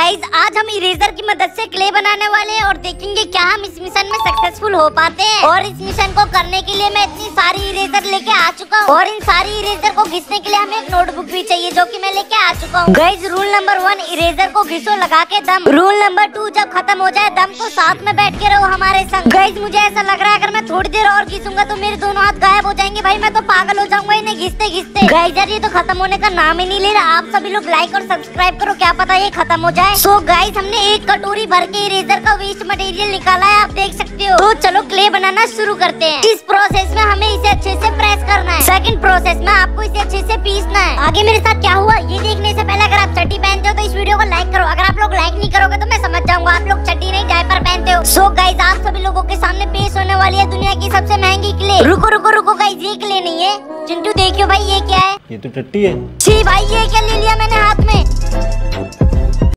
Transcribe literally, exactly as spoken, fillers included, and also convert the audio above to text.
Guys आज हम eraser की मदद से क्ले बनाने वाले हैं और देखेंगे क्या हम इस मिशन में सक्सेसफुल हो पाते हैं। और इस मिशन को करने के लिए मैं इतनी सारी इरेजर लेके आ चुका हूँ और इन सारी इरेजर को घिसने के लिए हमें एक नोटबुक भी चाहिए जो कि मैं लेके आ चुका हूँ। Guys rule number one, eraser को घिसो लगा के दम। रूल नंबर टू, जब खत्म हो जाए दम तो साथ में बैठ के रहो हमारे संग। गाइज मुझे ऐसा लग रहा है अगर मैं थोड़ी देर और घिसूंगा तो मेरे दोनों हाथ गायब हो जाएंगे। भाई मैं तो पागल हो जाऊंगा इन्हें घिसते घिसते। गाइज यार ये तो खत्म होने का नाम ही नहीं ले रहा। आप सभी लोग लाइक और सब्सक्राइब करो, क्या पता ये खत्म हो जाए। सो गाइस हमने एक कटोरी भर के इरेजर का वेस्ट मटेरियल निकाला है, आप देख सकते हो। तो चलो क्ले बनाना शुरू करते हैं। इस प्रोसेस में हमें इसे अच्छे से प्रेस करना है। सेकंड प्रोसेस में आपको इसे अच्छे से पीसना है। आगे मेरे साथ क्या हुआ ये देखने से पहले अगर आप चड्डी पहनते हो तो इस वीडियो को लाइक करो। अगर आप लोग लाइक नहीं करोगे तो मैं समझ जाऊंगा आप लोग चड्डी नहीं डायपर पहनते हो। सो गाइस आप सभी लोगों के सामने पेश होने वाली है दुनिया की सबसे महंगी क्ले। रुको रुको रुको गाइस, ये क्ले नहीं है। चिंटू देखियो भाई ये क्या है? ये तो टट्टी है। छी भाई ये क्या ले लिया मैंने हाथ में।